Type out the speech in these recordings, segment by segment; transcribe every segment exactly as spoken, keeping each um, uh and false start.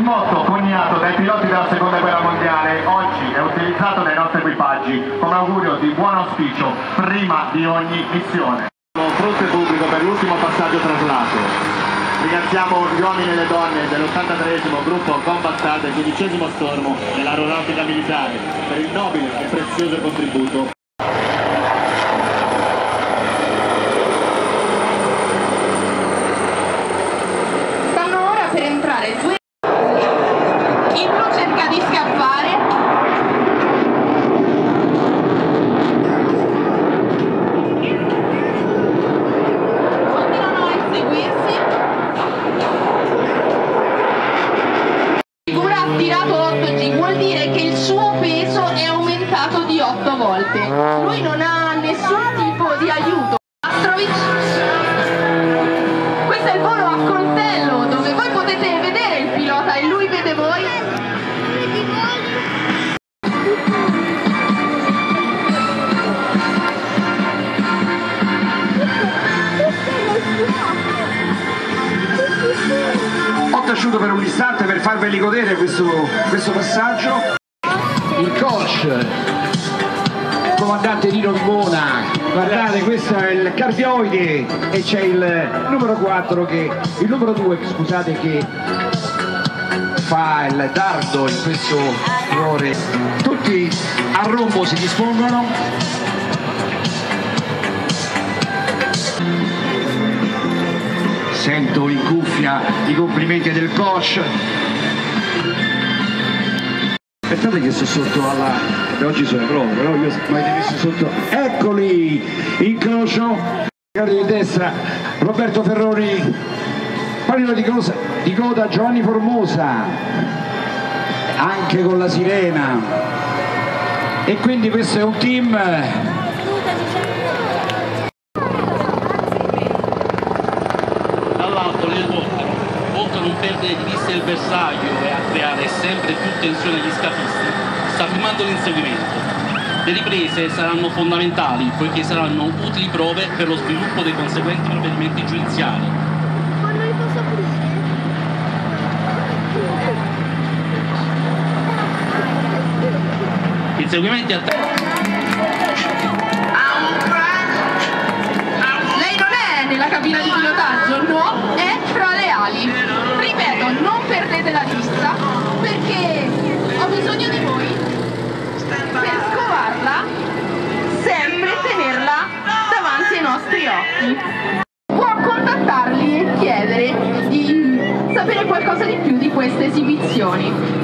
motto coniato dai piloti della seconda guerra mondiale oggi è utilizzato dai nostri equipaggi come augurio di buon auspicio prima di ogni missione. Fronte pubblico per l'ultimo passaggio traslato. Ringraziamo gli uomini e le donne dell'ottantatreesimo gruppo Combat Star del quindicesimo stormo dell'aeronautica militare per il nobile e prezioso contributo. Stanno ora per entrare due. Il blu cerca di scappare. Continuano a inseguirsi. Figura ha tirato otto G, vuol dire che il suo peso è aumentato di otto volte. Lui non ha nessun tipo di aiuto. Astrovic. Questo è il volo a coltello, dove voi potete vedere il pilota e lui vede voi. Ho taciuto per un istante per farveli godere questo, questo passaggio. Il coach, comandante Nino Vimona, guardate, questo è il cardioide e c'è il numero quattro che, il numero due, scusate, che fa il dardo in questo errore. Tutti a rombo si dispongono. Sento in cuffia i complimenti del coach. Aspettate che sto sotto alla... e oggi sono le prove, però io mai messo sotto... Eccoli! Incrocio, di destra, Roberto Ferroni, Palino di, cosa... di coda Giovanni Formosa, anche con la sirena. E quindi questo è un team... L'elicottero, oltre a non perdere di vista il bersaglio e a creare sempre più tensione agli scafisti, sta firmando l'inseguimento. Le riprese saranno fondamentali poiché saranno utili prove per lo sviluppo dei conseguenti provvedimenti giudiziari. Quando li posso aprire? Inseguimenti a te. Lei non è nella cabina di pilotaggio, no, è fra le ali. Ripeto, non perdete la vista perché ho bisogno di voi per scovarla, sempre tenerla davanti ai nostri occhi. Può contattarli e chiedere di sapere qualcosa di più di queste esibizioni.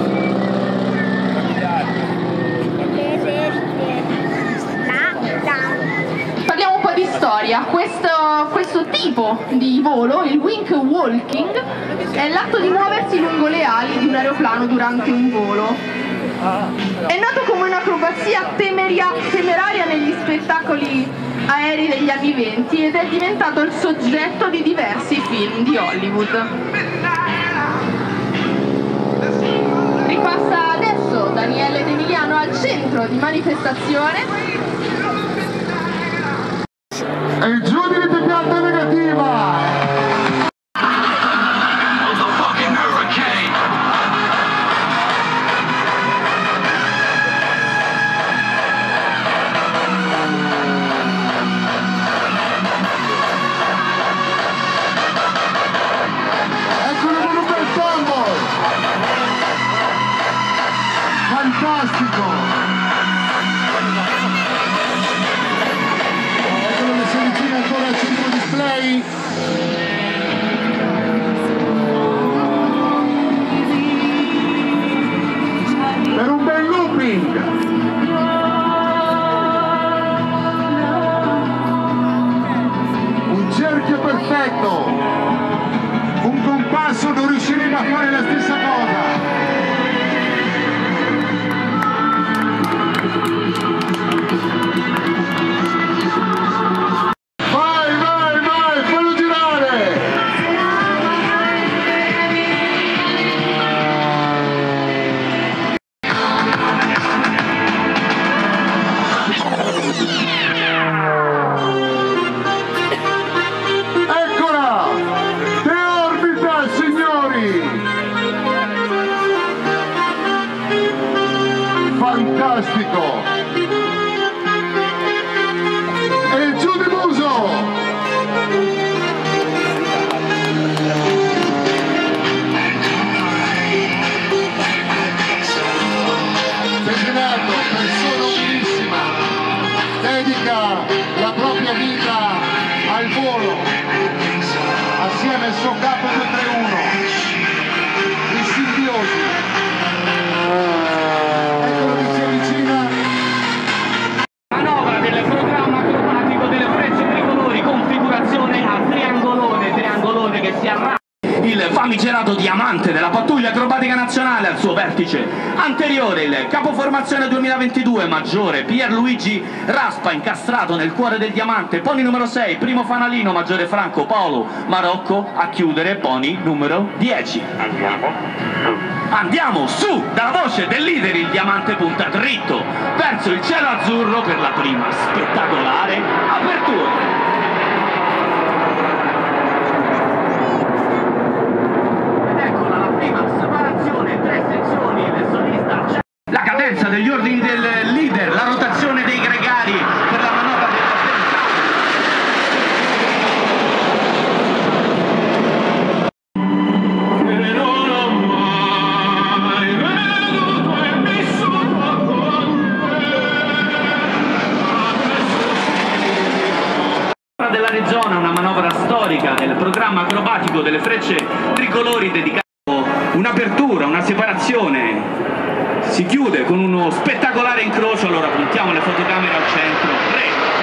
Parliamo un po' di storia. Questo, questo tipo di volo, il wing walking, è l'atto di muoversi lungo le ali di un aeroplano durante un volo. È nato come un'acrobazia temeria, temeraria negli spettacoli aerei degli anni venti ed è diventato il soggetto di diversi film di Hollywood. Ripassa adesso Daniele D'Emiliano al centro di manifestazione. E il giudice di pianta negativa! Eccolo quello per Tombo! Fantastico! Ancora al centro display. Per un bel looping. Un cerchio perfetto. Un compasso non riusciremo a fare la stessa cosa. Eccola! De orbita, signori! messo capo due tre uno. I simbiosi. Eccolo che si avvicina. Manovra del programma acrobatico delle frecce tricolori, configurazione a triangolone, triangolone che si arrabba. Il famigerato diamante della pattuglia acrobatica nazionale al suo vertice anteriore, il capoformazione duemilaventidue maggiore Pierluigi Raspa incastrato nel cuore del diamante, pony numero sei, primo fanalino maggiore Franco Paolo Marocco a chiudere pony numero dieci. Andiamo. Andiamo su, dalla voce del leader il diamante punta dritto verso il cielo azzurro per la prima spettacolare apertura. La cadenza degli ordini del leader, la rotazione dei gregari per la manovra del della Regione, una manovra storica del programma acrobatico delle frecce tricolori dedicato un'apertura, una separazione. Si chiude con uno spettacolare incrocio, allora puntiamo le fotocamere al centro, tre,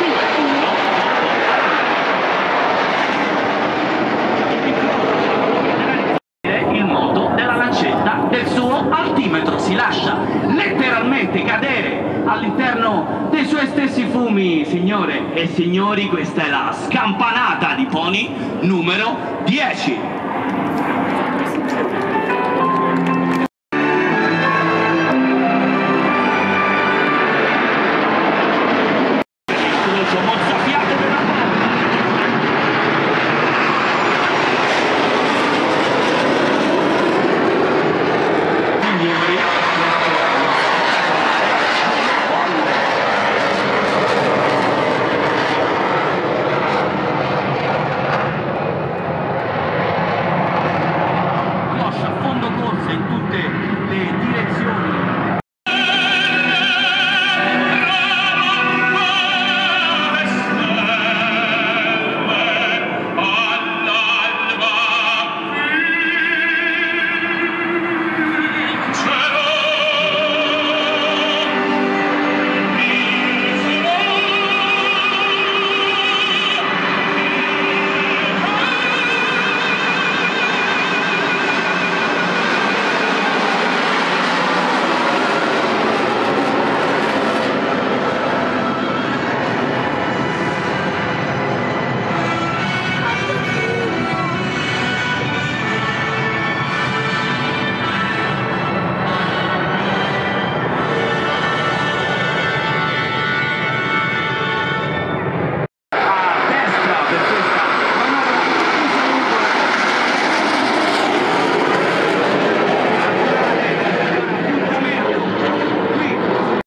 due, uno. Il moto della lancetta del suo altimetro, si lascia letteralmente cadere all'interno dei suoi stessi fumi. Signore e signori, questa è la scampanata di pony numero dieci.